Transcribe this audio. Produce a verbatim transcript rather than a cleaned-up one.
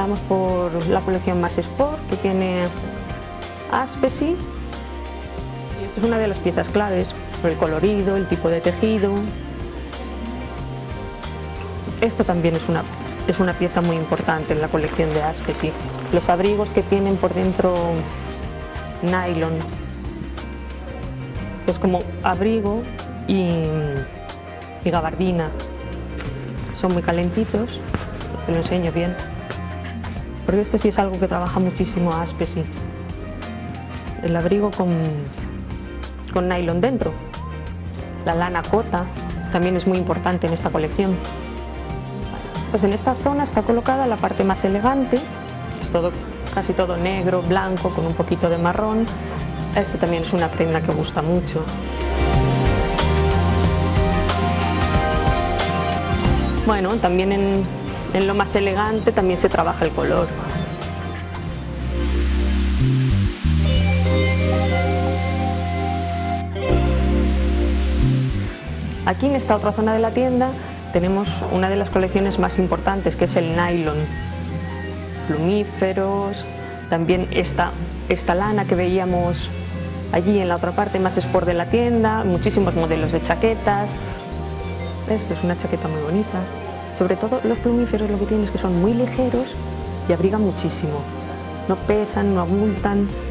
empezamos por la colección más Sport, que tiene Aspesi. Y esto es una de las piezas claves, por el colorido, el tipo de tejido. Esto también es una, es una pieza muy importante en la colección de Aspesi. Los abrigos que tienen por dentro nylon, es como abrigo y, y gabardina. Son muy calentitos, te lo enseño bien, porque este sí es algo que trabaja muchísimo Aspesi. El abrigo con, con nylon dentro. La lana cota también es muy importante en esta colección. Pues en esta zona está colocada la parte más elegante, es todo, casi todo negro, blanco, con un poquito de marrón. Este también es una prenda que gusta mucho. Bueno, también en, en lo más elegante también se trabaja el color. Aquí en esta otra zona de la tienda tenemos una de las colecciones más importantes, que es el nylon. Plumíferos, también esta, esta lana que veíamos allí en la otra parte más Sport de la tienda, muchísimos modelos de chaquetas. Esta es una chaqueta muy bonita. Sobre todo los plumíferos lo que tienen es que son muy ligeros y abrigan muchísimo. No pesan, no abultan.